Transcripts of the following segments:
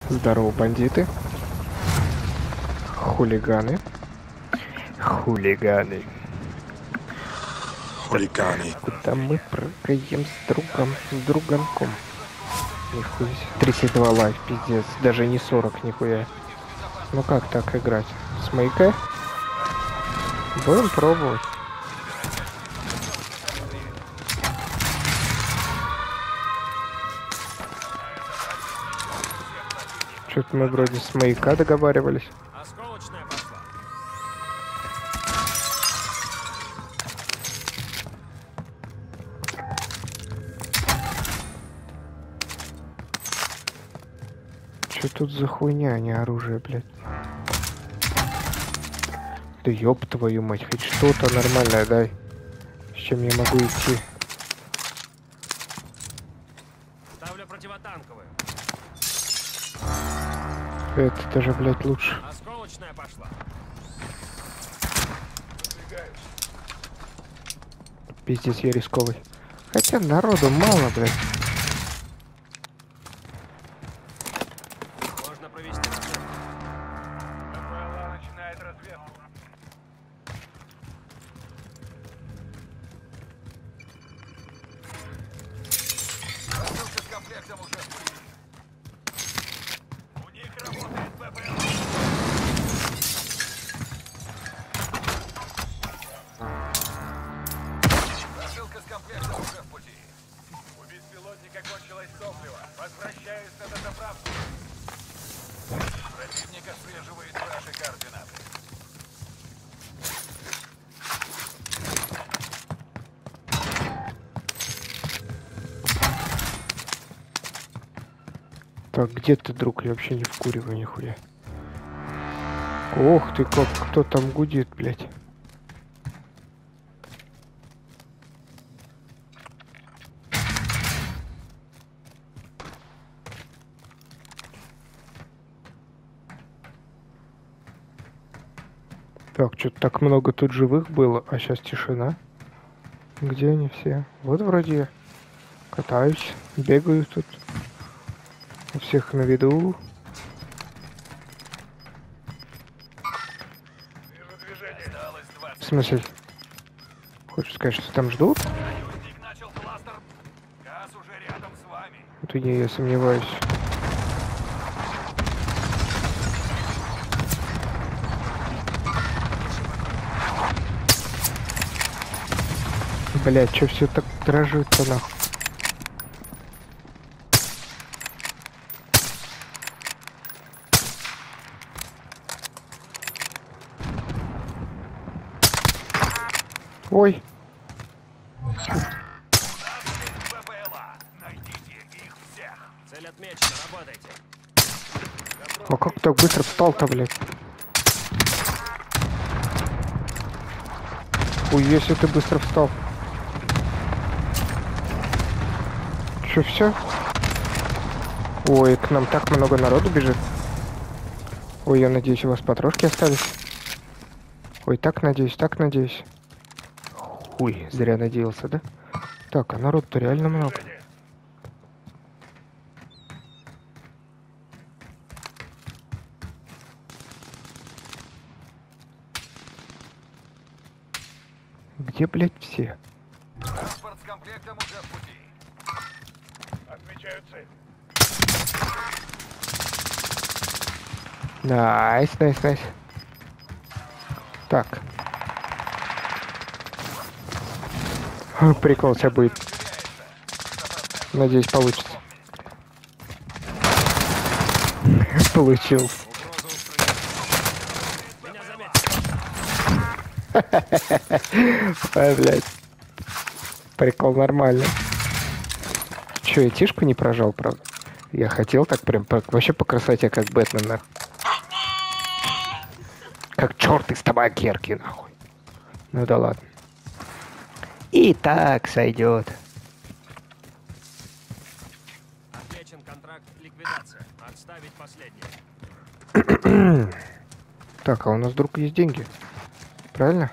Здорово, бандиты. Хулиганы. Хулиганы. Хулиганы. Куда мы прыгаем с друганком? Нихуя себе. 32 лайф, пиздец. Даже не 40, нихуя. Ну как так играть? С маяка? Будем пробовать. Что-то мы вроде с маяка договаривались. Осколочная пошла. Что тут за хуйня, а не оружие, блядь? Да ёб твою мать, хоть что-то нормальное дай. С чем я могу идти? Ставлю противотанковую. Это даже, блядь, лучше. Осколочная пошла. Пиздец, я рисковый. Хотя народу мало, блядь. Можно провести разведку. БПЛА начинает разведку. Посылка с комплектом уже в пути. У них работает БПЛА. Посылка с комплектом уже в пути. У беспилотника кончилось топливо. Возвращаюсь на дозаправку. Противник отслеживает ваши координаты. Так, где ты, друг? Я вообще не вкуриваю нихуя. Ох ты, как кто там гудит, блядь. Так, что-то так много тут живых было, а сейчас тишина. Где они все? Вот вроде я катаюсь, бегаю тут. У всех на виду. Вижу движение. Осталось 20. В смысле? Хочешь сказать, что там ждут? Союзник начал кластер. Газ уже рядом с вами. Вот я сомневаюсь. Блять, что все так дрожит-то нахуй? Ой, У нас есть БПЛА. Найдите их всех. Цель отмечена, работайте. а как так быстро встал-то, блядь? Ой, если ты быстро встал. Че, все? Ой, к нам так много народу бежит. Ой, я надеюсь, у вас патрошки остались. Ой, так надеюсь. Ой, зря надеялся, да? Так, а народ-то реально много. Где, блядь, все? Транспорт с комплектом уже в пути. Отмечаю цель. Найс. Так. Прикол сейчас будет. Надеюсь, получится. Получился. Меня заметили. Ой, блядь. Прикол нормальный. Че, я тишку не прожал, правда? Я хотел так прям вообще по красоте, как Бэтмен, нахуй. Как черт из табакерки, нахуй. Ну да ладно. И так сойдет. Отмечен контракт ликвидация. Отставить последний. Так, а у нас вдруг есть деньги. Правильно?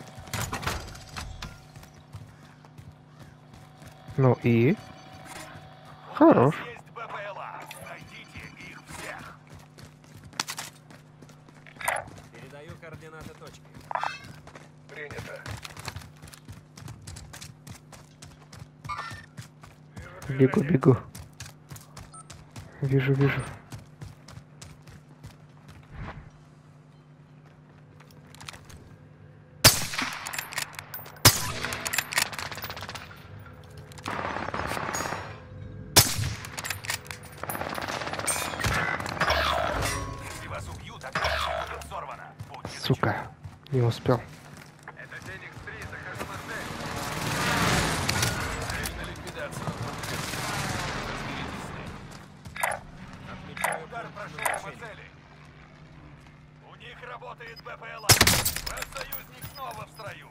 Ну и? Хорош. Есть БПЛА. Найдите их всех. координаты точки. Принято. Бегу, бегу. Вижу, вижу. Если вас убьют, операция будет взорвана. Будьте Сука, не успел. Это Феникс-3, захожу на цель. Цель на ликвидацию. Разберитесь с ней. Отмечаю Удар пункт прошел по назначения. цели. У них работает БПЛА. Ваш союзник снова в строю.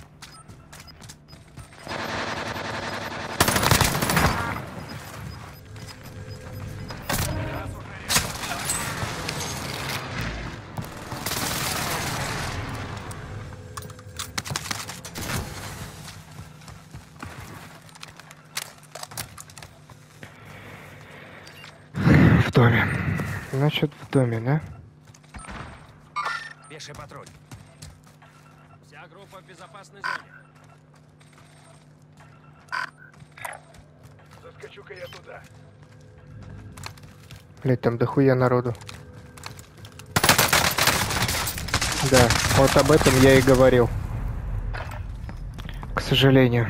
Нас уже решено. В доме. Значит, в доме, да? Пеший патруль. Вся группа в безопасной зоне. Заскочу-ка я туда. Блять, там дохуя народу. Да, вот об этом я и говорил. К сожалению.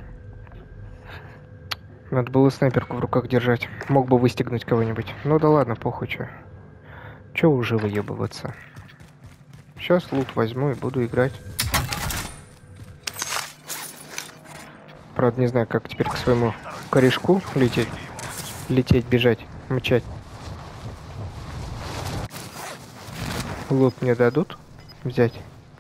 Надо было снайперку в руках держать. Мог бы выстегнуть кого-нибудь. Ну да ладно, похуй, чё. Чё уже выебываться? Сейчас лут возьму и буду играть. Правда, не знаю, как теперь к своему корешку лететь. Лететь, бежать, мчать. Лут мне дадут взять?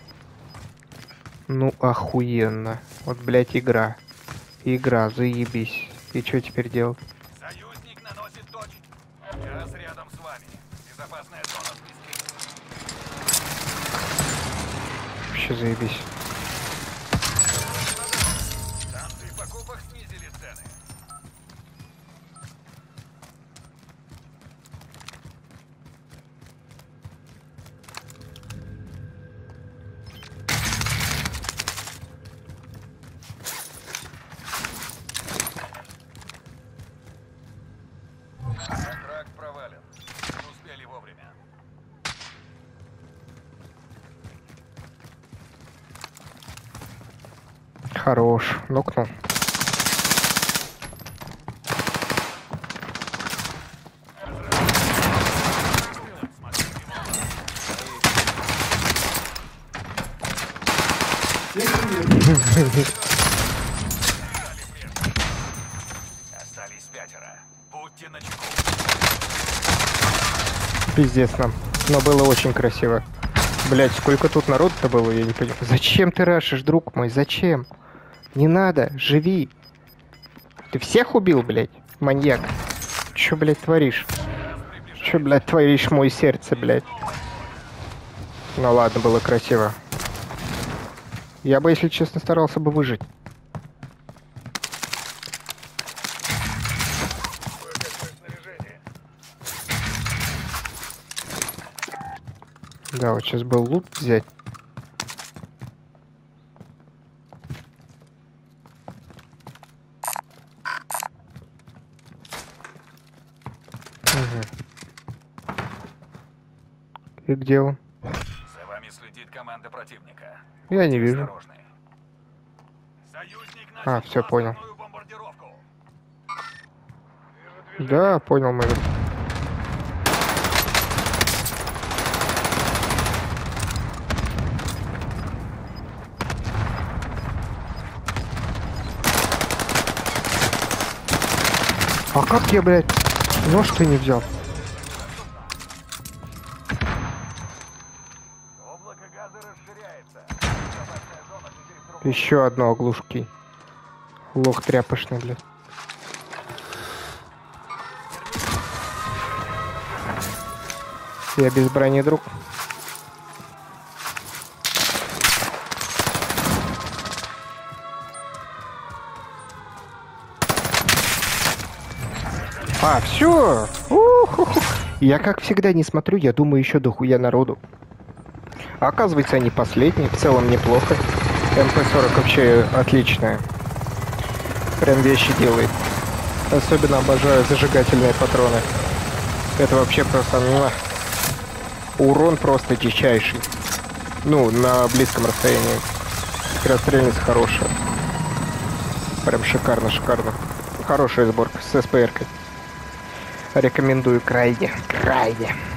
Ну, охуенно. Вот, блядь, игра. Игра, заебись. И что теперь делать? Союзник наносит точку. Газ рядом с вами. Безопасная зона близки. Вообще заебись. Станции покупок снизили цены. Контракт провален. Не успели вовремя. Хорош. Нокнул. Остались 5. Будьте начеку. Пиздец нам. Но было очень красиво. Блять, сколько тут народу-то было, я не понимаю. Зачем ты рашишь, друг мой? Зачем? Не надо, живи. Ты всех убил, блять, маньяк? Чё, блять, творишь? Чё, блять, творишь мое сердце, блять? Ну ладно, было красиво. Я бы, если честно, старался бы выжить. Кое-какое снаряжение. Да, вот сейчас был лут взять. Угу. И где он? За вами следит команда противника. Я не вижу. Осторожны. Союзник начал всё, понял. кластерную бомбардировку. Да, понял, мой. А как я, блядь, нож-то не взял? Облако газа расширяется. Безопасная зона теперь в руках. Еще одно оглушки. Лох тряпочный, блядь. Я без брони, друг. А, все. Я как всегда не смотрю, я думаю, еще дохуя народу. А оказывается, они последние. В целом неплохо. МП-40 вообще отличная. Прям вещи делает. Особенно обожаю зажигательные патроны. Это вообще просто... Урон просто дичайший. Ну, на близком расстоянии. Скорострельность хорошая. Прям шикарно, шикарно. Хорошая сборка с СПР-кой. Рекомендую крайне, крайне.